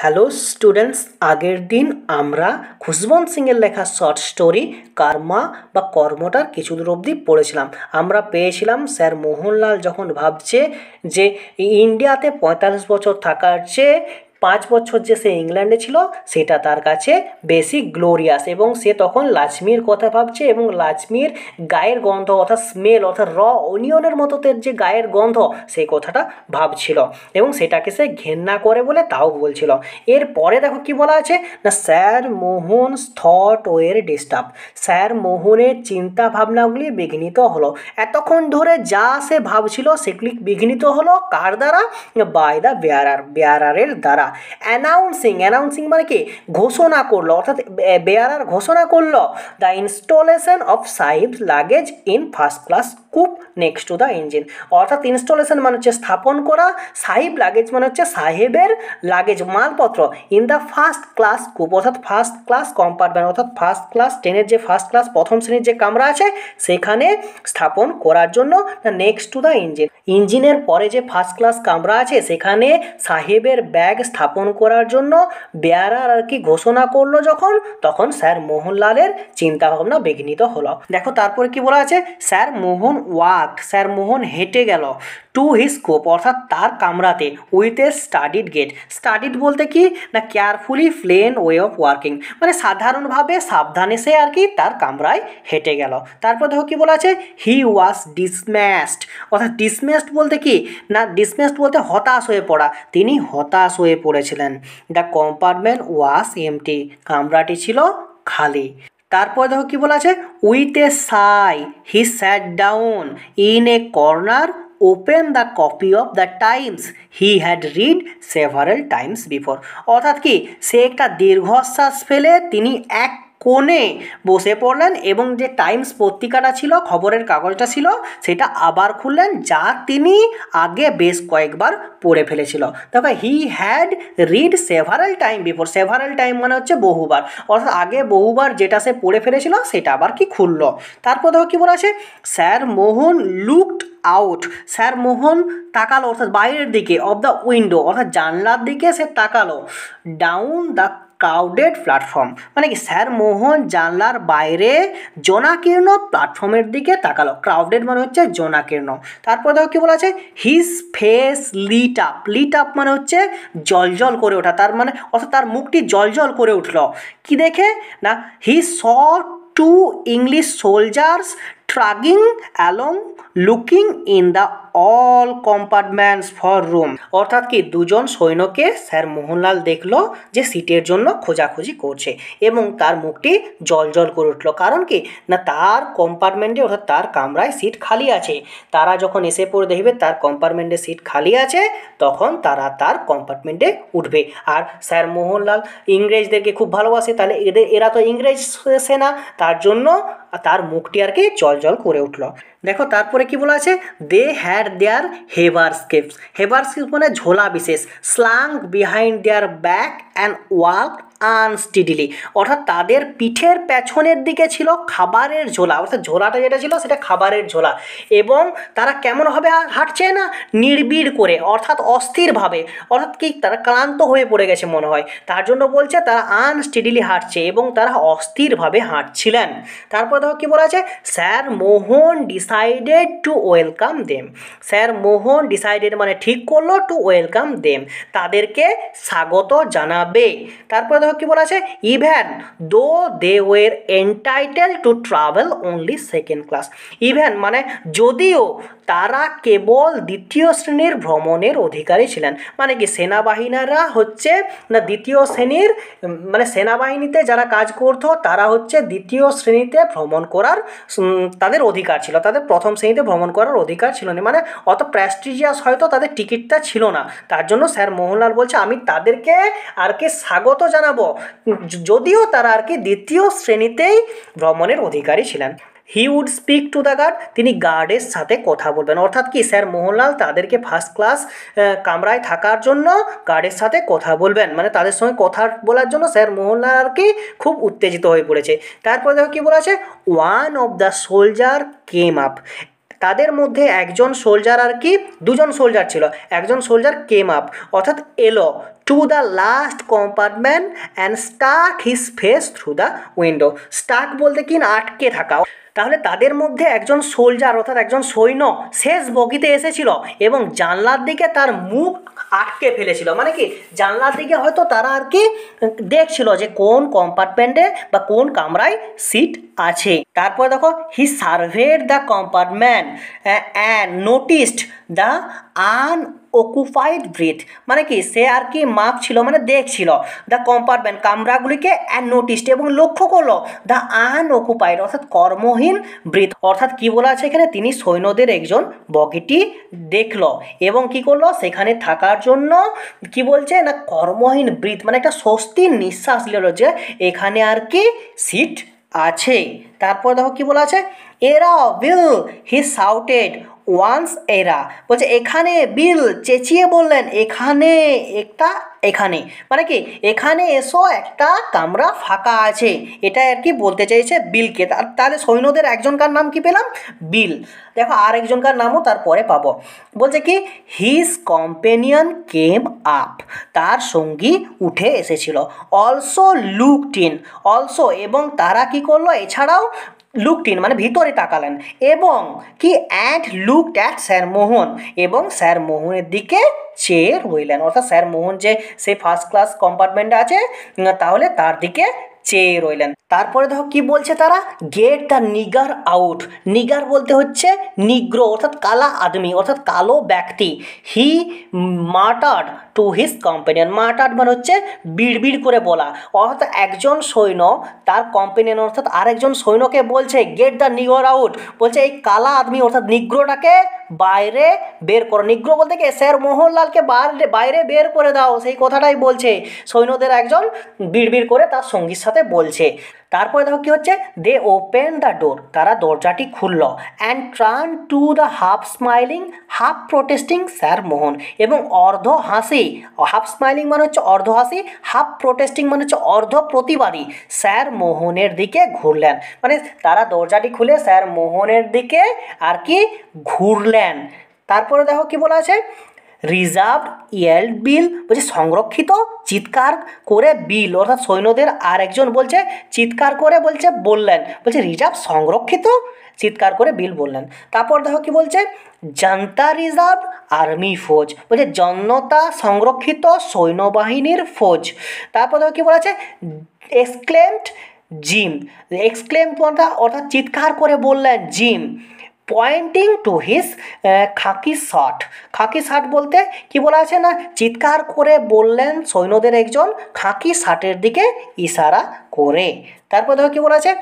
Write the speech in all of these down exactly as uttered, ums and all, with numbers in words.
Hello students, আগের দিন আমরা খুশবন্ত সিংয়ের লেখা শর্ট স্টোরি কার্মা বা কর্মটার কিছু দূর অবধি পড়েছিলাম। আমরা পেয়েছিলাম স্যার মোহনলাল যখন ভাবছে যে ইন্ডিয়াতে পঁয়তাল্লিশ বছর থাকার চেয়ে পাঁচ বছর যে সে ইংল্যান্ডে ছিল সেটা তার কাছে বেশি গ্লোরিয়াস, এবং সে তখন লাজমির কথা ভাবছে এবং লাজমির গায়ের গন্ধ অর্থাৎ স্মেল অর্থাৎ র অনিয়নের মতো তার যে গায়ের গন্ধ সেই কথাটা ভাবছিল এবং সেটাকে সে ঘেন্না করে বলে তাও বলছিল। এরপরে দেখো কি বলা আছে না, sir Mohan thought were disturb, sir মোহনের চিন্তা ভাবনাগুলি বিঘ্নিত হলো। এতক্ষণ ধরে যা সে ভাবছিল সেগুলি বিঘ্নিত হলো কার দ্বারা? বাই দ্য বেয়ারার, বেয়ারারের দ্বারা। অ্যানাউন্সিং, অ্যানাউন্সিং মানে কি ঘোষণা করলো, অর্থাৎ বেয়ারার ঘোষণা করলো the installation of sahib's luggage in first class coupe next to the engine. অর্থাৎ ইনস্টলেশন মানে হচ্ছে স্থাপন করা, সাহিব লাগেজ মানে হচ্ছে সাহেবের লাগেজ মালপত্র in the first class coupe অর্থাৎ ফার্স্ট ক্লাস কম্পার্টমেন্ট অর্থাৎ ফার্স্ট ক্লাস ট্রেনের যে ফার্স্ট ক্লাস প্রথম শ্রেণীর যে কামরা আছে সেখানে স্থাপন করার জন্য নেক্সট টু দ্য ইঞ্জিন, ইঞ্জিনের পরে যে ফার্স্ট ক্লাস কামরা আছে সেখানে সাহেবের ব্যাগ স্থাপন করার জন্য বেয়ারার আর কি ঘোষণা করলো যখন, তখন স্যার মোহনলালের চিন্তাভাবনা বিঘ্নিত হলো। দেখো তারপরে কি বলা আছে, sir Mohan walk, sir Mohan হেঁটে গেল টু হিজ কোপ অর্থাৎ তার কামরাতে with a studied gait. Studied বলতে কি না carefully plain way of working, মানে সাধারণভাবে সাবধানে সে আর কি তার কামরায় হেঁটে গেল। তারপর দেখো কি বলা আছে, হি ওয়াজ ডিসম্যাসড অর্থাৎ ডিসম্যাসড বলতে কি না ডিসম্যাসড বলতে হতাশ হয়ে পড়া, তিনি হতাশ হয়ে পড়েছিলেন। দ্য কম্পার্টমেন্ট ওয়াজ এমটি, কামরাটি ছিল খালি। তারপর দেখো কি বলা আছে, with a sigh he sat down in a corner open the copy of the Times he had read several times before. অর্থাৎ কি সে একটা দীর্ঘশ্বাস ফেলে তিনি এক কোণে বসে পড়লেন এবং যে টাইমস পত্রিকাটা ছিল, খবরের কাগজটা ছিল, সেটা আবার খুললেন যা তিনি আগে বেশ কয়েকবার পড়ে ফেলেছিল। দেখো he had read several time before, several time মানে হচ্ছে বহুবার, অর্থাৎ আগে বহুবার যেটা সে পড়ে ফেলেছিল সেটা আবার কি খুললো। তারপর দেখো কি বলা আছে, sir Mohan looked out, sir Mohan তাকালো অর্থাৎ বাইরের দিকে অফ দ্য উইন্ডো অর্থাৎ জানলার দিকে সে তাকালো ডাউন দ্য ক্রাউডেড প্ল্যাটফর্ম, মানে কি স্যার মোহন জানলার বাইরে জনাকীর্ণ প্ল্যাটফর্মের দিকে তাকালো। ক্রাউডেড মানে হচ্ছে জনাকীর্ণ। তারপর দেখো কি বলা আছে, his face lit up, lit up মানে হচ্ছে জলজল করে ওঠা, তার মানে অর্থাৎ তার মুখটি জলজল করে উঠলো কি দেখে না, he saw two English soldiers trudging along looking in the all compartments for room, অর্থাৎ কি দুজন সৈন্যকে স্যার মোহনলাল দেখলো যে সিটের জন্য খোঁজাখুঁজি করছে এবং তার মুখটি জলজল করে উঠলো। কারণ কি না তার কম্পার্টমেন্টে অর্থাৎ তার কামরায় সিট খালি আছে, তারা যখন এসে পড়ে দেখবে তার কম্পার্টমেন্টে সিট খালি আছে তখন তারা তার কম্পার্টমেন্টে উঠবে। আর স্যার মোহনলাল ইংরেজদেরকে খুব ভালোবাসে, তাহলে এদের এরা তো ইংরেজ সেনা, তার জন্য তার মুখটি আর কি জলজল করে উঠলো। দেখো তারপরে কি বলা আছে, they had their haversacks, haversacks মানে ঝোলা বিশেষ, slung behind their back and walk unsteadily, অর্থাৎ তাদের পিঠের পেছনের দিকে ছিল খাবারের ঝোলা, অর্থাৎ ঝোলাটা যেটা ছিল সেটা খাবারের ঝোলা, এবং তারা কেমনভাবে হাঁটছে না নির্বিড় করে অর্থাৎ অস্থিরভাবে, অর্থাৎ কি তারা ক্লান্ত হয়ে পড়ে গেছে মনে হয়, তার জন্য বলছে তারা আনস্টিডিলি হাঁটছে এবং তারা অস্থিরভাবে হাঁটছিলেন। তারপর দেখো কি বলা আছে, sir Mohan decided to welcome them, sir Mohan decided মানে ঠিক করলো টু ওয়েলকাম দেম তাদেরকে স্বাগত জানাবে। তারপর দেখো কি বলা আছে, even though they were entitled to travel only second class, even মানে যদিও তারা কেবল দ্বিতীয় শ্রেণীর ভ্রমণের অধিকারী ছিলেন, মানে কি সেনাবাহিনীরা হচ্ছে না দ্বিতীয় শ্রেণীর, মানে সেনাবাহিনীতে যারা কাজ করতো তারা হচ্ছে দ্বিতীয় শ্রেণীতে ভ্রমণ করার তাদের অধিকার ছিল, তাদের প্রথম শ্রেণীতে ভ্রমণ করার অধিকার ছিল না, মানে অত প্রেস্টিজিয়াস হয়তো তাদের টিকিটটা ছিল না, তার জন্য স্যার মোহনলাল বলছে আমি তাদেরকে আর কি স্বাগত জানাবো যদিও তারা আর কি দ্বিতীয় শ্রেণীতেই ভ্রমণের অধিকারী ছিলেন। He would speak to the guard, তিনি গার্ডের সাথে কথা বলবেন, অর্থাৎ কি স্যার মোহনলাল তাদেরকে ফার্স্ট ক্লাস কামরায় থাকার জন্য গার্ডের সাথে কথা বলবেন, মানে তাদের সঙ্গে কথা বলার জন্য স্যার মোহনলাল আর কি খুব উত্তেজিত হয়ে পড়েছে। তারপর দেখো কি বলা আছে, one of the soldier came up, তাদের মধ্যে একজন সোলজার আর কি দুজন সোলজার ছিল, একজন সোলজার কেম আপ অর্থাৎ এলো to the last compartment and stuck his face through the window. Stuck বলতে কি না আটকে থাকা। তাহলে তাদের মধ্যে একজন সোলজার অর্থাৎ একজন সৈন্য শেষ বগিতে এসেছিল এবং জানলার দিকে তার মুখ আটকে ফেলেছিল। মানে কি জানলার দিকে হয়তো তারা আর কি দেখছিল যে কোন কম্পার্টমেন্টে বা কোন কামরায় সিট আছে। তারপর দেখো he surveyed the compartment and noticed the unoccupied berth. মানে কি সে আর কি মাপছিল মানে দেখছিল দ্য কম্পার্টমেন্ট কামরাগুলিকে অ্যান্ড নোটিসড এবং লক্ষ্য করলো দ্য আনঅকুপাইড অর্থাৎ কর্মহীন ব্রিথ। অর্থাৎ কি বলা আছে এখানে তিনি সৈন্যদের একজন বগিটি দেখলো এবং কি করলো সেখানে থাকার জন্য কি বলছে না কর্মহীন ব্রিথ মানে একটা স্বস্তির নিঃশ্বাস নিল যে এখানে আর কি সিট আছে। তারপর দেখো কি বলা আছে এরা বিল হি শাউটেড ওয়ান্স এরা বলছে এখানে বিল চেঁচিয়ে বললেন এখানে একটা এখানে মানে কি এখানে এসো একটা কামরা ফাঁকা আছে এটা আর কি বলতে চাইছে বিলকে। তাহলে সৈন্যদের একজনকার নাম কি পেলাম বিল। দেখো আর একজনকার নামও তারপরে পাবো। বলছে কি হিজ কম্পেনিয়ন কেম আপ তার সঙ্গী উঠে এসেছিল। অলসো লুকড ইন অলসো এবং তারা কি করলো এছাড়াও লুকড ইন মানে ভিতরে তাকালেন এবং কি and looked at sir Mohan এবং স্যার মোহনের দিকে চেয়ে রইলেন। অর্থাৎ স্যার মোহন যে সে ফার্স্ট ক্লাস কম্পার্টমেন্টে আছে তাহলে তার দিকে চেয়ে রইলেন। তারপরে দেখো কি বলছে তারা get the nigger out. Nigger বলতে হচ্ছে নিগ্রো অর্থাৎ কালা আদমি অর্থাৎ কালো ব্যক্তি। He muttered to his companion muttered মানে হচ্ছে বিড়বিড় করে বলা অর্থাৎ একজন সৈন্য তার কম্পেনিয়ন অর্থাৎ আরেকজন সৈন্যকে বলছে গেট দ্য নিগার আউট বলছে এই কালা আদমি অর্থাৎ নিগ্রোটাকে বাইরে বের করো। নিগ্রো বলতে কি স্যার মোহনলালকে বাইরে বাইরে বের করে দাও সেই কথাটাই বলছে সৈন্যদের একজন বিড়বিড় করে তার সঙ্গীর সাথে বলছে। তারপরে দেখো কি হচ্ছে দে ওপেন দ্য ডোর তারা দরজাটি খুলল and turned to the half smiling half protesting sir Mohan এবং অর্ধ হাসি হাফ স্মাইলিং মানে হচ্ছে অর্ধ হাসি হাফ প্রোটেস্টিং মানে হচ্ছে অর্ধ প্রতিবাদী স্যার মোহনের দিকে ঘুরলেন। মানে তারা দরজাটি খুলে স্যার মোহনের দিকে আর কি ঘুরলেন। তারপরে দেখো কি বলা আছে রিজার্ভড ইয়েল্ড বিল বলছে সংরক্ষিত চিৎকার করে বিল অর্থাৎ সৈন্যদের আর একজন বলছে চিৎকার করে বলছে বললেন বলছে রিজার্ভ সংরক্ষিত চিৎকার করে বিল বললেন। তারপর দেখো কি বলছে জনতা রিজার্ভ আর্মি ফৌজ বলছে জনতা সংরক্ষিত সৈন্যবাহিনীর ফৌজ। তারপর দেখো কি বলা আছে এক্সক্লেমড জিম এক্সক্লেম অর্থাৎ চিৎকার করে বললেন Jim pointing to his khaki shirt. Khaki shirt বলতে কি বলা আছে না চিৎকার করে বললেন সৈন্যদের একজন খাকি শার্টের দিকে ইশারা করে। তারপর দেখো কি বলা আছে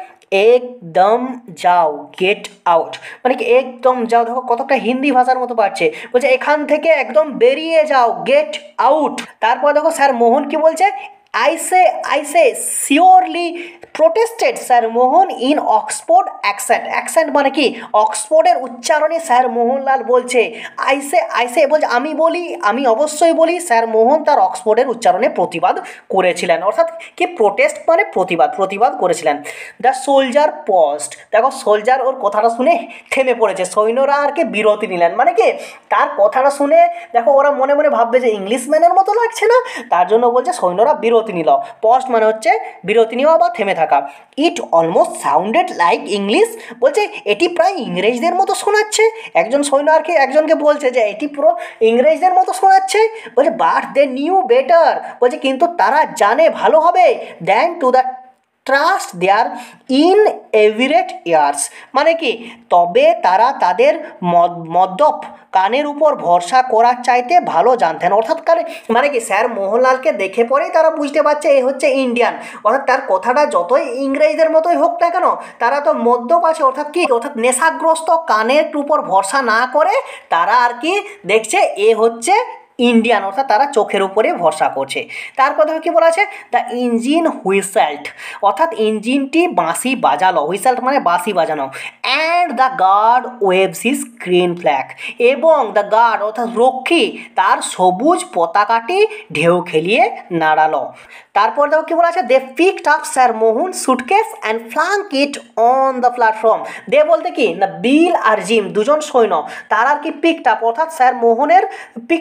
একদম যাও গেট আউট মানে কি একদম যাও দেখো কতটা হিন্দি ভাষার মতো পাচ্ছে বলছে এখান থেকে একদম বেরিয়ে যাও গেট আউট। তারপর দেখো স্যার মোহন কি বলছে I say, I say, surely protested sir Mohan in Oxford accent accent মানে কি অক্সফোর্ডের উচ্চারণে স্যার মোহনলাল বলছে আইসে আইসে বলছে আমি বলি আমি অবশ্যই বলি স্যার মোহন তার অক্সফোর্ডের উচ্চারণে প্রতিবাদ করেছিলেন অর্থাৎ কি প্রোটেস্ট মানে প্রতিবাদ প্রতিবাদ করেছিলেন। দ্য সোলজার পস্ট দেখো সোলজার ওর কথাটা শুনে থেমে পড়েছে সৈন্যরা আর কি বিরতি নিলেন মানে কি তার কথাটা শুনে দেখো ওরা মনে মনে ভাববে যে ইংলিশম্যানের মতো লাগছে না তার জন্য বলছে সৈন্যরা বিরতি নিল। পস্ট মানে হচ্ছে বিরতি নেওয়া বা থেমে থাকা। It almost sounded like English বলছে এটি প্রায় ইংরেজদের মতো শোনাচ্ছে একজন সৈন্য আর কি একজনকে বলছে যে এটি পুরো ইংরেজদের মতো শোনাচ্ছে বলছে বাট দে নিউ বেটার বলছে কিন্তু তারা জানে ভালো হবে than to the trust there in এভিরেট ইয়ার্স মানে কি তবে তারা তাদের মদ্যপ কানের উপর ভরসা করার চাইতে ভালো জানতেন অর্থাৎ কানে মানে কি স্যার মোহনলালকে দেখে পরেই তারা বুঝতে পারছে এ হচ্ছে ইন্ডিয়ান অর্থাৎ তার কথাটা যতই ইংরেজদের মতোই হোক না কেন তারা তো মদ্যপ আছে অর্থাৎ কি অর্থাৎ নেশাগ্রস্ত কানের উপর ভরসা না করে তারা আর কি দেখছে এ হচ্ছে ইন্ডিয়ান অর্থাৎ তারা চোখের উপরে ভরসা করছে। তারপর দেখো কি বলা আছে দ্য ইঞ্জিন হুইসেল্ট অর্থাৎ ইঞ্জিনটি বাঁশি বাজালো হুইসেল্ট মানে বাঁশি বাজানো and the guard waves his green flag এবং দ্য গার্ড অর্থাৎ রক্ষী তার সবুজ পতাকাটি ঢেউ খেলিয়ে নাড়ালো। তারপর দেখো কি বলা আছে they picked up sir Mohan suitcase and flung it on the platform they বলতে কি না বিল আর জিম দুজন সৈন্য তারা আর কি পিকড আপ অর্থাৎ স্যার মোহনের পিকড আপ অর্থাৎ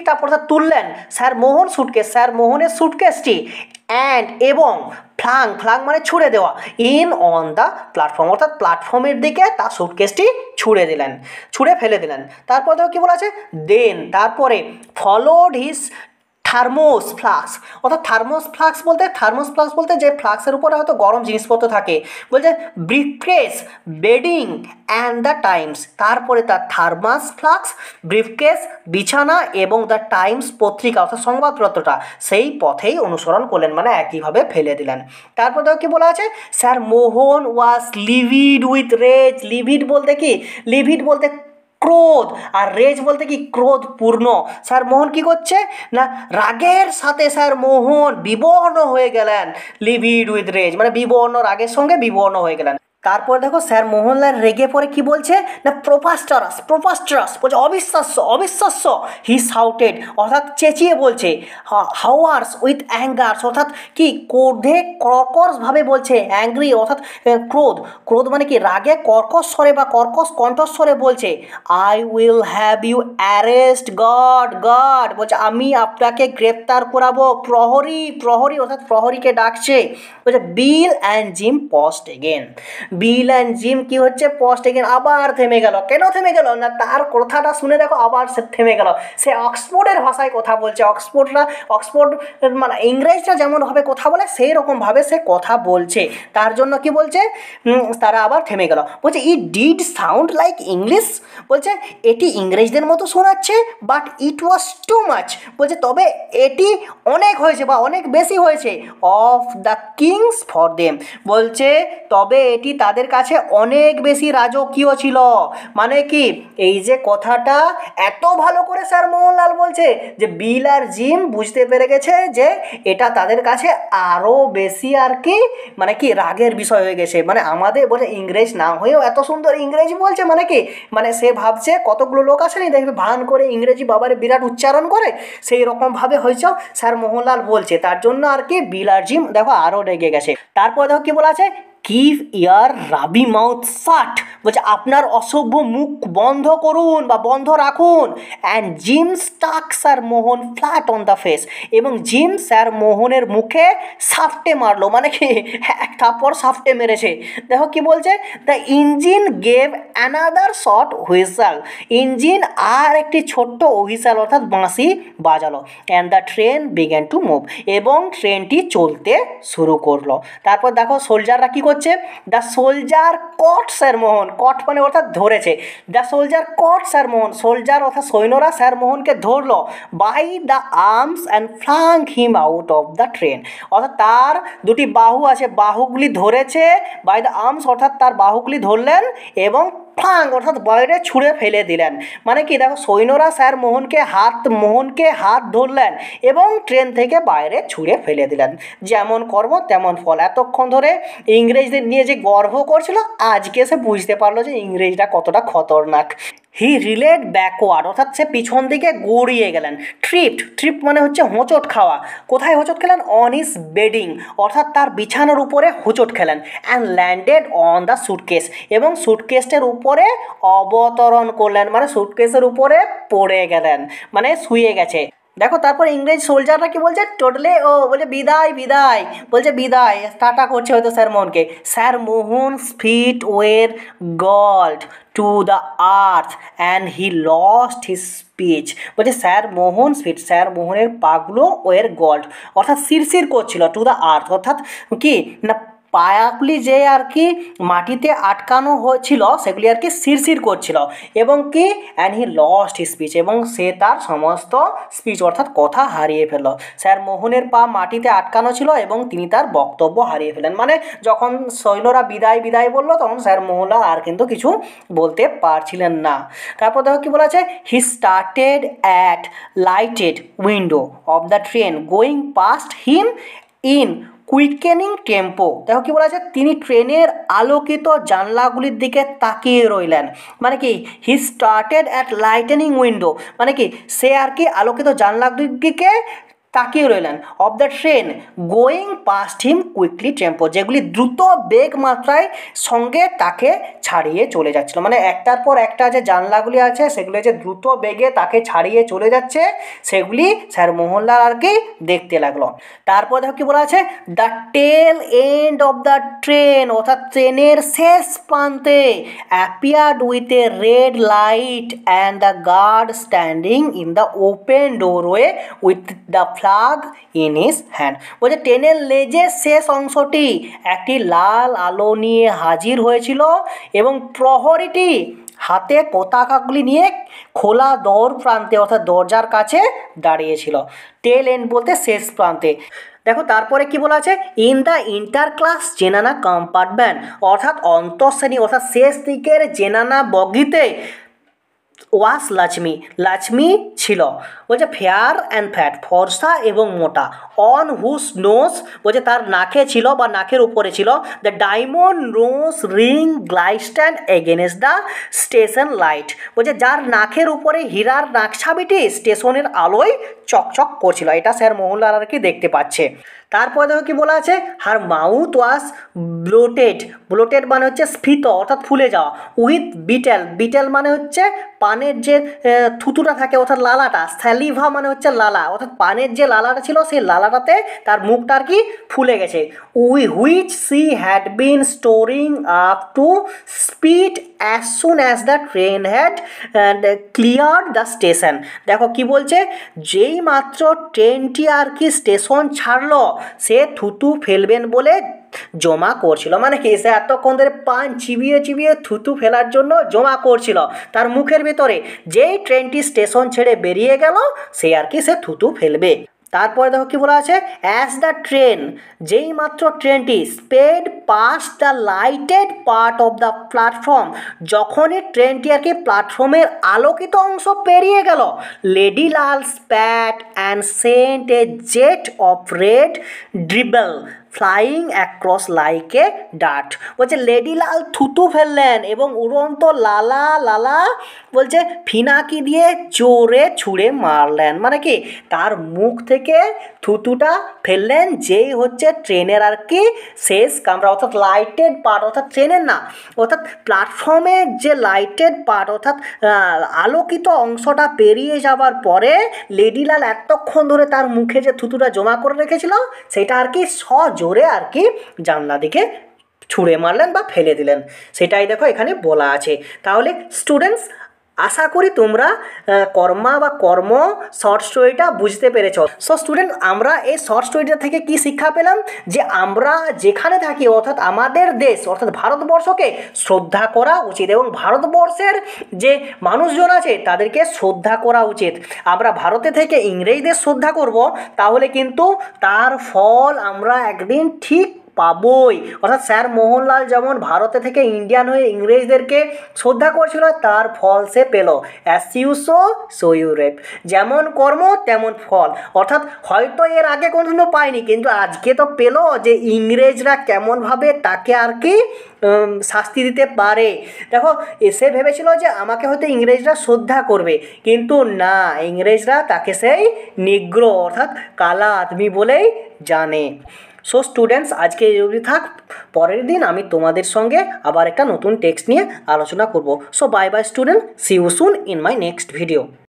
তুললেন স্যার মোহন সুটকেস স্যার মোহনের সুটকেসটি অ্যান্ড এবং ফ্লাং ফ্লাং মানে ছুঁড়ে দেওয়া ইন অন দ্য প্ল্যাটফর্ম অর্থাৎ প্ল্যাটফর্মের দিকে তার সুটকেসটি ছুঁড়ে দিলেন ছুঁড়ে ফেলে দিলেন। তারপর দেখো কী বলা আছে, দেন তারপরে ফলোড হিজ থার্মোস ফ্লাক্স অর্থাৎ থার্মোস ফ্লাক্স বলতে থার্মোস ফ্লাক্স বলতে যে ফ্লাক্সের উপরে হয়তো গরম জিনিসপত্র থাকে, বলছে briefcase bedding and the Times, তারপরে তার থার্মাস ফ্লাক্স ব্রিফকেস বিছানা এবং দ্য টাইমস পত্রিকা অর্থাৎ সংবাদপত্রটা সেই পথেই অনুসরণ করলেন, মানে একইভাবে ফেলে দিলেন। তারপর দেখো কি বলা আছে, sir Mohan was livid with rage. Livid বলতে কি, লিভিড বলতে ক্রোধ, আর রেজ বলতে কি ক্রোধ পূর্ণ। স্যার মোহন কি করছে না, রাগের সাথে স্যার মোহন বিবর্ণ হয়ে গেলেন, লিভিড উইথ রেজ মানে বিবর্ণ, রাগের সঙ্গে বিবর্ণ হয়ে গেলেন। তারপর দেখো স্যার মোহনলাল রেগে পরে কি বলছে না, প্রোপাস্টারাস প্রোপাস্টারাস বলছে অবিশ্বাস্য অবিশ্বাস্য। হি শাউটেড অর্থাৎ চেঁচিয়ে বলছে, হাওয়ার্স উইথ অ্যাঙ্গার্স অর্থাৎ কি ক্রোধে কর্কশভাবে বলছে, অ্যাংরি অর্থাৎ ক্রোধ, ক্রোধ মানে কি রাগে কর্কশ স্বরে বা কর্কশ কণ্ঠস্বরে বলছে, I will have you arrest guard guard বলছে আমি আপনাকে গ্রেপ্তার করাবো, প্রহরী প্রহরী অর্থাৎ প্রহরীকে ডাকছে। বলছে Bill and Jim paused again, Bill and Jim কি হচ্ছে পস্ট এগেন আবার থেমে গেল। কেন থেমে গেল না, তার কথাটা শুনে দেখো আবার সে থেমে গেল। সে অক্সফোর্ডের ভাষায় কথা বলছে, অক্সফোর্ডরা অক্সফোর্ড মানে ইংরেজরা যেমনভাবে কথা বলে সেই রকমভাবে সে কথা বলছে, তার জন্য কি বলছে তারা আবার থেমে গেল। বলছে it did sound like English, বলছে এটি ইংরেজদের মতো শোনাচ্ছে, but it was too much বলছে তবে এটি অনেক হয়েছে বা অনেক বেশি হয়েছে, of the kings for them বলছে তবে এটি তাদের কাছে অনেক বেশি রাজকীয় ছিল। মানে কি এই যে কথাটা এত ভালো করে স্যার মোহনলাল বলছে যে বিল আর জিম বুঝতে পেরে গেছে যে এটা তাদের কাছে আরও বেশি আর কি মানে কি রাগের বিষয় হয়ে গেছে। মানে আমাদের বলে ইংরেজ না হয়েও এত সুন্দর ইংরেজি বলছে, মানে কি মানে সে ভাবছে কতগুলো লোক আসেনি দেখবে ভান করে ইংরেজি বাবারে বিরাট উচ্চারণ করে, সেই রকমভাবে হয়েছে স্যার মোহনলাল বলছে, তার জন্য আর কি বিল আর জিম দেখো আরও রেগে গেছে। তারপর দেখো কি বলা আছে, কিপ ইয়ার রাবি মাউথ শাট বলছে আপনার অসভ্য মুখ বন্ধ করুন বা বন্ধ রাখুন। And Jim struck sir Mohan flat on the face এবং জিম স্যার মোহনের মুখে সাফটে মারলো, মানে কি এক থাপ্পড় সাফটে মেরেছে। দেখো কি বলছে, the engine gave another short whistle, engine আর একটি ছোট্ট হুইসেল অর্থাৎ বাঁশি বাজালো। And the train began to move এবং ট্রেনটি চলতে শুরু করলো। তারপর দেখো সোলজাররা কি করছে, the soldier caught sir Mohan, caught মানে অর্থাৎ ধরেছে, the soldier caught sir Mohan, soldier অর্থাৎ সৈন্যরা স্যার মোহনকে ধরলো, by the arms and flung him out of the train অর্থাৎ তার দুটি বাহু আছে, বাহুগুলি ধরেছে, বাই দ্য আর্মস অর্থাৎ তার বাহুগুলি ধরলেন এবং ফ্লাং অর্থাৎ বাইরে ছুঁড়ে ফেলে দিলেন। মানে কি দেখো সৈন্যরা স্যার মোহনকে হাত মোহনকে হাত ধরলেন এবং ট্রেন থেকে বাইরে ছুঁড়ে ফেলে দিলেন। যেমন কর্ম তেমন ফল, এতক্ষণ ধরে ইংরেজদের নিয়ে যে গর্ব করছিল আজকে সে বুঝতে পারলো যে ইংরেজরা কতটা খতরনাক। হি রিলেড ব্যাকওয়ার্ড অর্থাৎ সে পিছন দিকে গড়িয়ে গেলেন। ট্রিপড, ট্রিপ মানে হচ্ছে হোঁচট খাওয়া, কোথায় হোঁচট খেলেন, অন হিজ বেডিং অর্থাৎ তার বিছানার উপরে হোঁচট খেলেন। And landed on the suitcase এবং সুটকেসের উপরে অবতরণ করলেন, মানে সুটকেসের উপরে পড়ে গেলেন, মানে শুয়ে গেছে। দেখো তারপর ইংরেজ সোলজাররা কি বলছে, টোটালে ও বলছে বিদায় বিদায় বলছে বিদায় টাটা করছে হয়তো স্যার মোহনকে। Sir Mohan feet were glued to the earth and he lost his speech বলছে স্যার মোহন ফিট স্যার মোহনের পাগুলো ওয়ের গল্ড অর্থাৎ শিরশির করছিল, টু দ্য আর্থ অর্থাৎ কি না পায়াগুলি যে আর কি মাটিতে আটকানো হয়েছিল সেগুলি আর কি শিরশির করছিল এবং কি and he lost his speech এবং সে তার সমস্ত স্পিচ অর্থাৎ কথা হারিয়ে ফেলল। স্যার মোহনের পা মাটিতে আটকানো ছিল এবং তিনি তার বক্তব্য হারিয়ে ফেলেন, মানে যখন সৈন্যরা বিদায় বিদায় বললো তখন স্যার মোহনলাল আর কিন্তু কিছু বলতে পারছিলেন না। তারপর দেখো কি বলা আছে, he started at lighted window of the train going past him in quickening tempo. দেখো কি বলা আছে, তিনি ট্রেনের আলোকিত জানলাগুলির দিকে তাকিয়ে রইলেন। মানে কি he started at lightning window মানে কি সে আর কি আলোকিত জানলাগুলির দিকে তাকিয়ে রইলেন। Of the train going past him quickly tempo, যেগুলি দ্রুত বেগ মাত্রায় সঙ্গে তাকে ছাড়িয়ে চলে যাচ্ছিল। মানে একটার পর একটা যে জানলাগুলি আছে সেগুলো যে দ্রুত বেগে তাকে ছাড়িয়ে চলে যাচ্ছে সেগুলি স্যার মোহনলাল আর কি দেখতে লাগলো। তারপর দেখো কি বলা আছে, the tail end of the train, অর্থাৎ ট্রেনের শেষ প্রান্তে appeared with a red light and the guard standing in the open doorway with the flag in his hand. বলছে ট্রেনের লেজের শেষ অংশটি একটি লাল আলো নিয়ে হাজির হয়েছিল এবং প্রহরীটি হাতে পতাকাগুলি নিয়ে খোলা দর প্রান্তে অর্থাৎ দরজার কাছে দাঁড়িয়েছিল। টেল এন্ড বলতে শেষ প্রান্তে। দেখো তারপরে কি বলা আছে, in the inter class zenana compartment, অর্থাৎ অন্তঃশ্রেণী অর্থাৎ শেষ দিকের জেনানা বগিতে ওয়াস লক্ষ্মী, লক্ষ্মী ছিল। বলছে ফেয়ার অ্যান্ড ফ্যাট, ফর্সা এবং মোটা। অন হুস নোজ, বলছে তার নাকে ছিল বা নাকের উপরে ছিল the diamond nose ring glistened against the station light, বলছে যার নাকের উপরে হীরার নাকছাবিটি স্টেশনের আলোয় চকচক করছিল। এটা স্যার মোহনলাল আর কি দেখতে পাচ্ছে। তারপরে দেখো কি বলা আছে, her mouth was bloated, bloated মানে হচ্ছে স্ফীত অর্থাৎ ফুলে যাওয়া। উইথ বিটেল, বিটেল মানে হচ্ছে পানের যে থুতুটা থাকে অর্থাৎ লালাটা। স্যালিভা মানে হচ্ছে লালা, অর্থাৎ পানের যে লালাটা ছিল সেই লালাটাতে তার মুখটা আর কি ফুলে গেছে। We which she had been storing up to speed as soon as the train had cleared the station. দেখো কি বলছে, যেই মাত্র ট্রেনটি আর কি স্টেশন ছাড়লো সে থুতু ফেলবেন বলে জমা করছিল। মানে কি সে এতক্ষণ ধরে পান চিবিয়ে চিবিয়ে থুতু ফেলার জন্য জমা করছিল তার মুখের ভেতরে। যেই ট্রেনটি স্টেশন ছেড়ে বেরিয়ে গেল সে আর কি সে থুতু ফেলবে। তারপরে দেখো কি বলা আছে, অ্যাজ দ্য ট্রেন, যেই মাত্র ট্রেনটি sped past the lighted part of the platform, যখনই ট্রেনটি আর কি প্ল্যাটফর্মের আলোকিত অংশ পেরিয়ে গেল, lady Lal spat and sent a jet of red dribble flying across like a dart. বলছে লেডি লাল থুতু ফেললেন এবং উড়ন্ত লালা লালা বলছে ফিনাকি দিয়ে জোরে ছুঁড়ে মারলেন। মানে কি তার মুখ থেকে থুতুটা ফেললেন যেই হচ্ছে ট্রেনের আর কি শেষ কামরা অর্থাৎ লাইটেড পার্ট, অর্থাৎ ট্রেনের না অর্থাৎ প্ল্যাটফর্মের যে লাইটেড পার্ট অর্থাৎ আলোকিত অংশটা পেরিয়ে যাওয়ার পরে লেডিলাল এতক্ষণ ধরে তার মুখে যে থুতুটা জমা করে রেখেছিল সেটা আর কি সজোরে আর কি জানলা দিকে ছুঁড়ে মারলেন বা ফেলে দিলেন। সেটাই দেখো এখানে বলা আছে। তাহলে স্টুডেন্টস আশা করি তোমরা কর্মা বা কর্ম শর্ট স্টোরিটা বুঝতে পেরেছ। সো স্টুডেন্ট আমরা এই শর্ট স্টোরিটা থেকে কি শিক্ষা পেলাম, যে আমরা যেখানে থাকি অর্থাৎ আমাদের দেশ অর্থাৎ ভারতবর্ষকে শ্রদ্ধা করা উচিত এবং ভারতবর্ষের যে মানুষজন আছে তাদেরকে শ্রদ্ধা করা উচিত। আমরা ভারতে থেকে ইংরেজদের শ্রদ্ধা করব তাহলে কিন্তু তার ফল আমরা একদিন ঠিক পাবই। অর্থাৎ স্যার মোহনলাল যেমন ভারতে থেকে ইন্ডিয়ান হয়ে ইংরেজদেরকে শ্রদ্ধা করছিল তার ফল সে পেল। As you sow so you reap, যেমন কর্ম তেমন ফল। অর্থাৎ হয়তো এর আগে কোনোদিনও পায়নি কিন্তু আজকে তো পেল যে ইংরেজরা কেমনভাবে তাকে আর কি শাস্তি দিতে পারে। দেখো সে ভেবেছিল যে আমাকে হয়তো ইংরেজরা শ্রদ্ধা করবে কিন্তু না, ইংরেজরা তাকে সেই নিগ্র অর্থাৎ কালা আদমি বলেই জানে। সো স্টুডেন্টস আজকে এই অবধি থাক, পরের দিন আমি তোমাদের সঙ্গে আবার একটা নতুন টেক্সট নিয়ে আলোচনা করব। So bye bye student, see you soon in my next video.